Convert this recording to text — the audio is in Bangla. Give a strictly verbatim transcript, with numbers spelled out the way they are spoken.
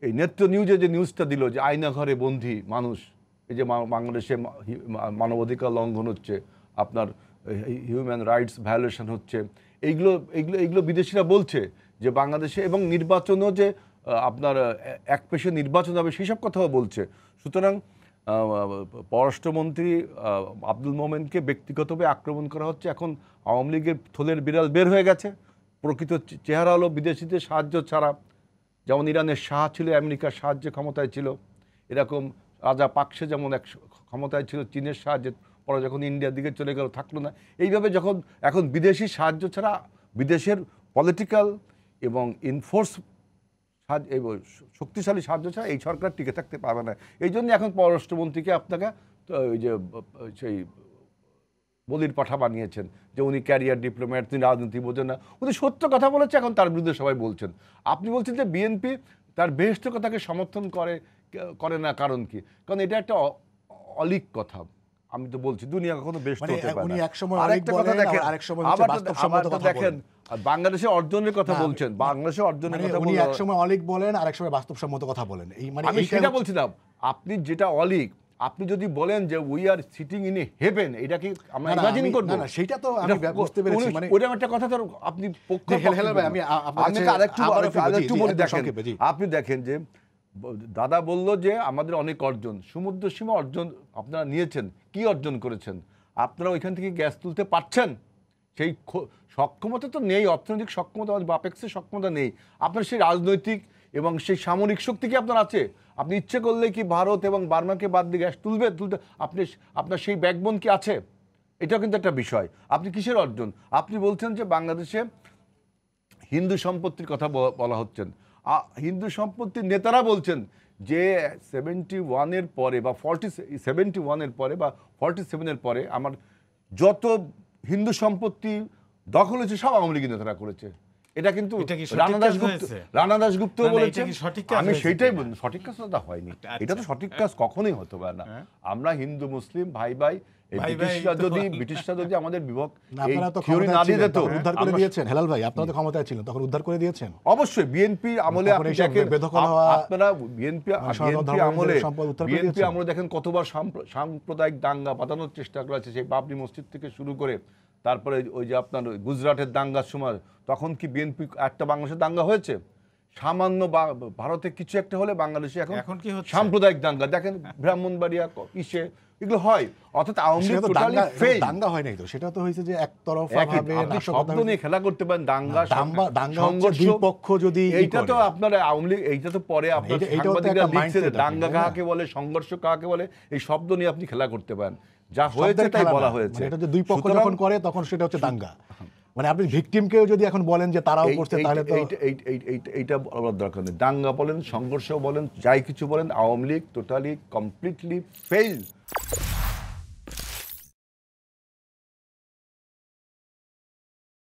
এই নেত্র নিউজে যে নিউজটা দিল যে আয়নাঘরে বন্দী মানুষ, এই যে বাংলাদেশে মানবাধিকার লঙ্ঘন হচ্ছে, আপনার হিউম্যান রাইটস ভায়োলেশন হচ্ছে, এইগুলো এইগুলো এইগুলো বিদেশিরা বলছে যে বাংলাদেশে, এবং নির্বাচনও যে আপনার এক পেশে নির্বাচন হবে সেই সব কথাও বলছে। সুতরাং পররাষ্ট্রমন্ত্রী আব্দুল মোমেনকে ব্যক্তিগতভাবে আক্রমণ করা হচ্ছে। এখন আওয়ামী লীগের থলের বিড়াল বের হয়ে গেছে। প্রকৃত চেহারা হলো বিদেশিদের সাহায্য ছাড়া, যেমন ইরানের শাহ ছিল আমেরিকার সাহায্যে ক্ষমতায় ছিল, এরকম রাজা পাকসে যেমন এক ক্ষমতায় ছিল চীনের সাহায্যে, পরে যখন ইন্ডিয়ার দিকে চলে গেল থাকলো না। এইভাবে যখন এখন বিদেশি সাহায্য ছাড়া, বিদেশের পলিটিক্যাল এবং ইনফোর্স শক্তিশালী সাহায্য ছাড়া এই সরকার টিকে থাকতে পারবে না। এই জন্য এখন পররাষ্ট্রমন্ত্রীকে আপনাকে ওই যে সেই বলির পাঠা বানিয়েছেন যে উনি ক্যারিয়ার ডিপ্লোম্যাট, তিনি রাজনীতি বোঝেন না। উনি সত্য কথা বলেছে, এখন তার বিরুদ্ধে সবাই বলছেন। আপনি বলছেন যে বিএনপি তার বেহেশত কথাকে সমর্থন করে করে না, কারণ কি? কারণ এটা একটা অলিক কথা। আমি তো বলছি দুনিয়া কখনো বেহেশত হতে পারে না। আরেকটা কথা দেখেন, আবার দেখেন বাংলাদেশের অর্জনের কথা বলছেন, বাংলাদেশের অর্জনের কথা উনি এক সময় অলিক বলেন আর এক সময় বাস্তবসম্মত কথা বলেন। এই মানে আমি সেটা বলছিলাম, আপনি যেটা অলিক, আপনি যদি বলেন যে we are sitting in a heaven, এটা কি আমরা ইমাজিন করব? না না, সেটা তো আমি বুঝতে পেরেছি। মানে ওটা একটা কথা, তো আপনি পক্ষ ভাই আমি আপনাকে আরেকটু আরেকটু বলে দেখেন। আপনি দেখেন যে দাদা বলল যে আমাদের অনেক অর্জন, সমুদ্র সীমা অর্জন আপনারা নিয়েছেন, কি অর্জন করেছেন? আপনারা ওইখান থেকে গ্যাস তুলতে পারছেন? সেই সক্ষমতা তো নেই, অর্থনৈতিক সক্ষমতা, বাপেক্সের সক্ষমতা নেই। আপনার সেই রাজনৈতিক এবং সেই সামরিক শক্তি কি আপনার আছে? আপনি ইচ্ছে করলে কি ভারত এবং বার্মাকে বাদ দিয়ে গ্যাস তুলবে তুলতে আপনি আপনার সেই ব্যাকবোন কি আছে? এটাও কিন্তু একটা বিষয়। আপনি কিসের অর্জন? আপনি বলছেন যে বাংলাদেশে হিন্দু সম্পত্তির কথা বলা হচ্ছেন, হিন্দু সম্পত্তির নেতারা বলছেন যে সেভেন্টি ওয়ানের পরে বা ফর্টি সেভেন্টি ওয়ানের পরে বা ফর্টি সেভেনের পরে আমার যত হিন্দু সম্পত্তি দখল হয়েছে সব আওয়ামী লীগের নেতারা করেছে। এটা কিন্তু রানা দাশগুপ্ত রানা দাশগুপ্ত বলেছে। আমি সেইটাই বলি, সঠিক কাজ তো হয়নি, এটা তো সঠিক কাজ কখনোই হতে পারে না। আমরা হিন্দু মুসলিম ভাই ভাই, ব্রিটিশরা যদি ব্রিটিশরা যদি আমাদের বিভক্ত থিওরি না দিয়ে দিত, উদ্ধার করে দিয়েছেন হেলাল ভাই, আপনারা তো ক্ষমতায় ছিলেন তখন, উদ্ধার করে দিয়েছেন। অবশ্যই বিএনপি আমলে আপনি দেখেন, আপনারা বিএনপি বিএনপি আমলে বিএনপি আমলে দেখেন কতবার সাম্প্রদায়িক দাঙ্গা বাঁধানোর চেষ্টা করেছে, সেই বাবরি মসজিদ থেকে শুরু করে, তারপরে ওই যে আপনার গুজরাটের দাঙ্গার সময়, তখন কি বিএনপি একটা বাংলাদেশের দাঙ্গা হয়েছে? সামান্য ভারতে কিছু একটা হলে বাংলাদেশে এখন সাম্প্রদায়িক দাঙ্গা দেখেন, ব্রাহ্মণবাড়িয়া ইসে এগুলো হয়। অর্থাৎ আওয়ামী লীগ টোটালি ফেল। দাঙ্গা হয় নাই তো, সেটা তো হয়েছে যে একতরফা ভাবে আপনি শব্দ নিয়ে খেলা করতে পারেন। দাঙ্গা সংঘর্ষ দুই পক্ষ যদি, এইটা তো আপনার আওয়ামী লীগ, এইটা তো পরে আপনার সাংবাদিকরা লিখছে দাঙ্গা কাকে বলে, সংঘর্ষ কাকে বলে, এই শব্দ নিয়ে আপনি খেলা করতে পারেন। যা হয়েছে তাই বলা হয়েছে। এটা যে দুই পক্ষ যখন করে তখন সেটা হচ্ছে দাঙ্গা। মানে আপনি ভিকটিমকেও যদি এখন বলেন যে তারাও করছে, তাহলে তো এইটা বলার দরকার নেই। দাঙ্গা বলেন, সংঘর্ষ বলেন, যাই কিছু বলেন, Awami League totally completely fail.